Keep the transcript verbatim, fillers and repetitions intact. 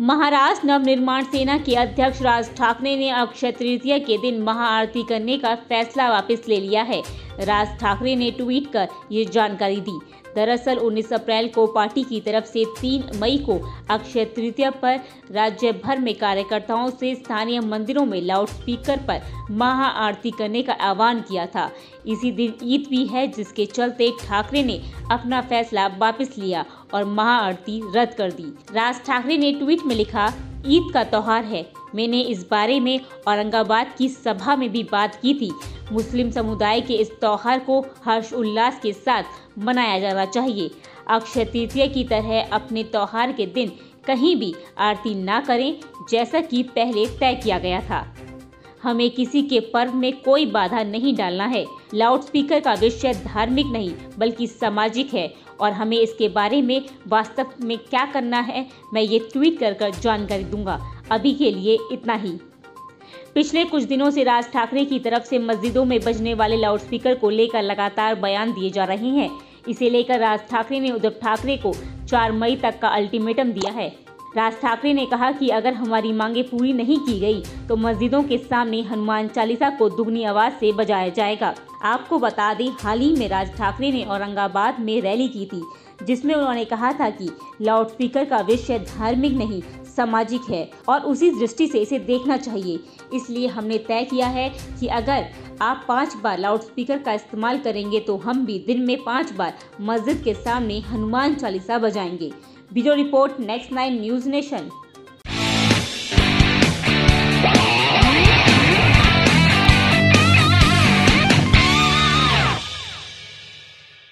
महाराष्ट्र नवनिर्माण सेना के अध्यक्ष राज ठाकरे ने अक्षय तृतीया के दिन महाआरती करने का फैसला वापस ले लिया है। राज ठाकरे ने ट्वीट कर ये जानकारी दी। दरअसल उन्नीस अप्रैल को पार्टी की तरफ से तीन मई को अक्षय तृतीया पर राज्य भर में कार्यकर्ताओं से स्थानीय मंदिरों में लाउडस्पीकर पर महाआरती करने का आह्वान किया था। इसी दिन ईद भी है, जिसके चलते ठाकरे ने अपना फैसला वापस लिया और महाआरती रद्द कर दी। राज ठाकरे ने ट्वीट में लिखा, ईद का त्योहार है। मैंने इस बारे में औरंगाबाद की सभा में भी बात की थी। मुस्लिम समुदाय के इस त्योहार को हर्ष उल्लास के साथ मनाया जाना चाहिए। अक्षय तृतीया की तरह अपने त्योहार के दिन कहीं भी आरती ना करें, जैसा कि पहले तय किया गया था। हमें किसी के पर्व में कोई बाधा नहीं डालना है। लाउडस्पीकर का विषय धार्मिक नहीं बल्कि सामाजिक है और हमें इसके बारे में वास्तव में क्या करना है, मैं ये ट्वीट कर कर जानकारी दूंगा। अभी के लिए इतना ही। पिछले कुछ दिनों से राज ठाकरे की तरफ से मस्जिदों में बजने वाले लाउडस्पीकर को लेकर लगातार बयान दिए जा रहे हैं। इसे लेकर राज ठाकरे ने उद्धव ठाकरे को चार मई तक का अल्टीमेटम दिया है। राज ठाकरे ने कहा कि अगर हमारी मांगे पूरी नहीं की गई तो मस्जिदों के सामने हनुमान चालीसा को दुगनी आवाज से बजाया जाएगा। आपको बता दें, हाल ही में राज ठाकरे ने औरंगाबाद में रैली की थी, जिसमें उन्होंने कहा था कि लाउडस्पीकर का विषय धार्मिक नहीं सामाजिक है और उसी दृष्टि से इसे देखना चाहिए। इसलिए हमने तय किया है कि अगर आप पांच बार लाउडस्पीकर का इस्तेमाल करेंगे तो हम भी दिन में पांच बार मस्जिद के सामने हनुमान चालीसा बजाएंगे। Bureau report, next nine news nation.